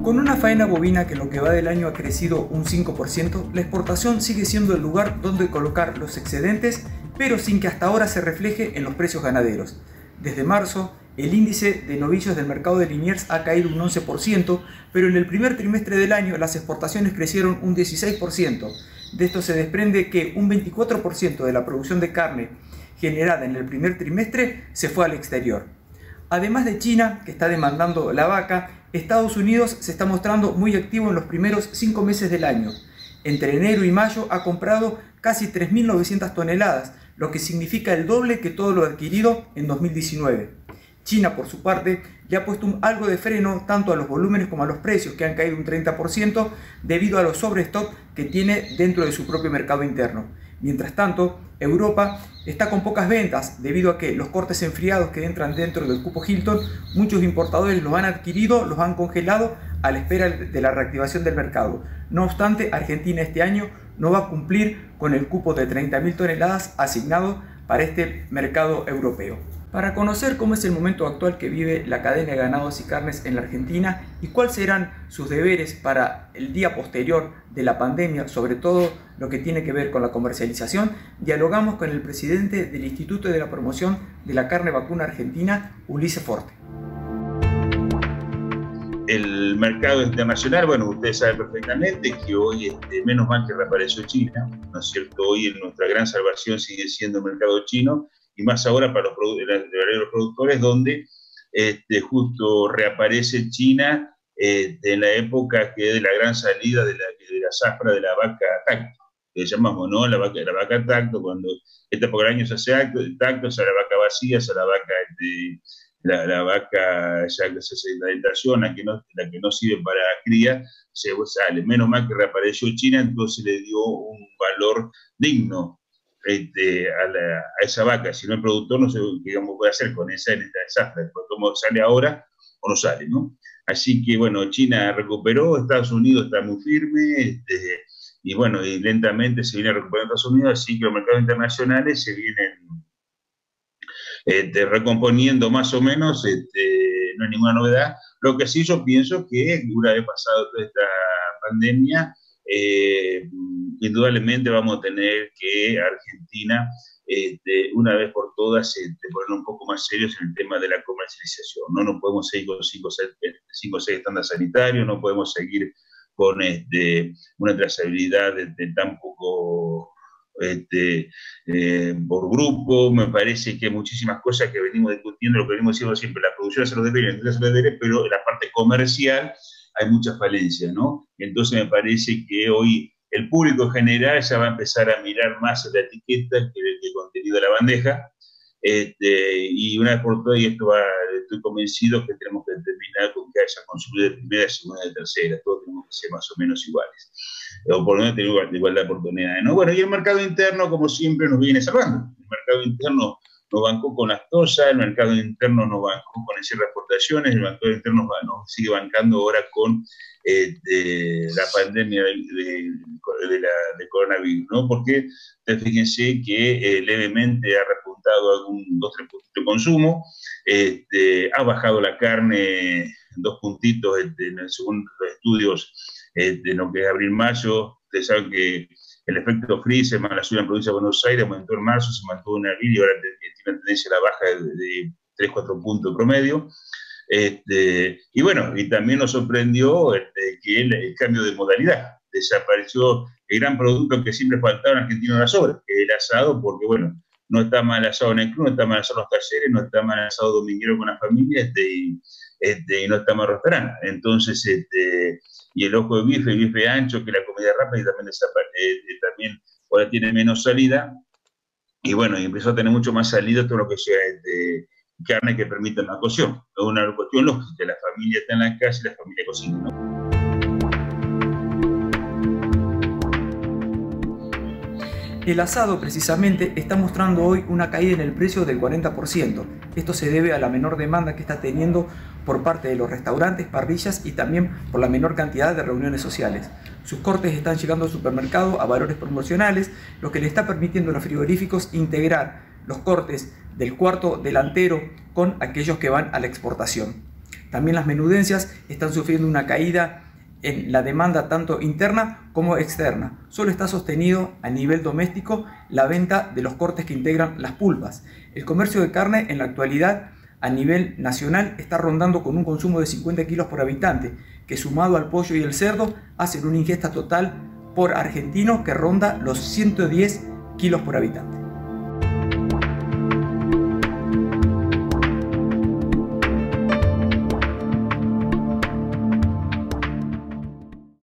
Con una faena bovina que en lo que va del año ha crecido un 5%, la exportación sigue siendo el lugar donde colocar los excedentes, pero sin que hasta ahora se refleje en los precios ganaderos. Desde marzo, el índice de novillos del mercado de Liniers ha caído un 11%, pero en el primer trimestre del año las exportaciones crecieron un 16%. De esto se desprende que un 24% de la producción de carne generada en el primer trimestre se fue al exterior. Además de China, que está demandando la vaca, Estados Unidos se está mostrando muy activo en los primeros 5 meses del año. Entre enero y mayo ha comprado casi 3.900 toneladas, lo que significa el doble que todo lo adquirido en 2019. China, por su parte, le ha puesto algo de freno tanto a los volúmenes como a los precios, que han caído un 30% debido a los sobrestock que tiene dentro de su propio mercado interno. Mientras tanto, Europa está con pocas ventas debido a que los cortes enfriados que entran dentro del cupo Hilton, muchos importadores los han adquirido, los han congelado a la espera de la reactivación del mercado. No obstante, Argentina este año no va a cumplir con el cupo de 30.000 toneladas asignado para este mercado europeo. Para conocer cómo es el momento actual que vive la cadena de ganados y carnes en la Argentina y cuáles serán sus deberes para el día posterior de la pandemia, sobre todo lo que tiene que ver con la comercialización, dialogamos con el presidente del Instituto de la Promoción de la Carne Vacuna Argentina, Ulises Forte. El mercado internacional, bueno, ustedes saben perfectamente que hoy, menos mal que reapareció China, ¿no es cierto? Hoy en nuestra gran salvación sigue siendo el mercado chino, y más ahora para los productores, donde justo reaparece China en la época que de la gran salida de la zafra de la vaca tacto, que llamamos, ¿no? La vaca tacto, cuando esta época del año se hace tacto, es a la vaca vacía, es a la vaca la vaca ya que se hace la dentación, la que no sirve para cría, se sale. Menos mal que reapareció China, entonces le dio un valor digno a esa vaca. Si no, el productor no sé qué puede hacer con esa zafra, cómo sale ahora o no sale, ¿no? Así que, bueno, China recuperó, Estados Unidos está muy firme, y bueno, y lentamente se viene recuperando Estados Unidos, así que los mercados internacionales se vienen recomponiendo más o menos, no hay ninguna novedad. Lo que sí yo pienso que una vez pasado toda esta pandemia, indudablemente vamos a tener que Argentina, una vez por todas, poner un poco más serios en el tema de la comercialización. No podemos seguir con 5 o 6 estándares sanitarios, no podemos seguir con una trazabilidad tan poco por grupo. Me parece que hay muchísimas cosas que venimos discutiendo, lo que venimos diciendo siempre, la producción hace los deberes, la industria hace los deberes, pero en la parte comercial hay muchas falencias, ¿no? Entonces me parece que hoy el público general ya va a empezar a mirar más la etiqueta que el contenido de la bandeja, y una vez por todas, y estoy convencido que tenemos que terminar con que haya consumidor de primera, segunda y tercera, todos tenemos que ser más o menos iguales, o por lo menos tener igualdad de oportunidades, ¿no? Bueno, y el mercado interno, como siempre, nos viene salvando. El mercado interno nos bancó con lactosa, el mercado interno nos bancó con el cierre de exportaciones, el mercado interno nos sigue bancando ahora con la pandemia de coronavirus, ¿no? Porque fíjense que levemente ha repuntado algún 2-3 puntos de consumo, ha bajado la carne 2 puntitos según los estudios de lo que es abril-mayo. Ustedes saben que el efecto freeze más la ciudad en la provincia de Buenos Aires aumentó en marzo, se mantuvo en abril y ahora tiene una tendencia a la baja de 3-4 puntos de promedio. Y bueno, y también nos sorprendió que el cambio de modalidad. Desapareció el gran producto que siempre faltaba en Argentina, la sobra, que es el asado, porque bueno, no está mal el asado en el club, no está mal el asado en los talleres, no está mal el asado dominguero con la familia, y no está mal el restaurante. Entonces, y el ojo de bife, el bife ancho, que la comida rápida, y también también ahora tiene menos salida, y bueno, y empezó a tener mucho más salida todo lo que sea carne que permita la cocción. Es una cuestión lógica, la familia está en la casa y la familia cocina, ¿no? El asado precisamente está mostrando hoy una caída en el precio del 40%. Esto se debe a la menor demanda que está teniendo por parte de los restaurantes, parrillas y también por la menor cantidad de reuniones sociales. Sus cortes están llegando al supermercado a valores promocionales, lo que le está permitiendo a los frigoríficos integrar los cortes del cuarto delantero con aquellos que van a la exportación. También las menudencias están sufriendo una caída en la demanda tanto interna como externa. Solo está sostenido a nivel doméstico la venta de los cortes que integran las pulpas. El comercio de carne en la actualidad a nivel nacional está rondando con un consumo de 50 kilos por habitante, que sumado al pollo y el cerdo hacen una ingesta total por argentino que ronda los 110 kilos por habitante.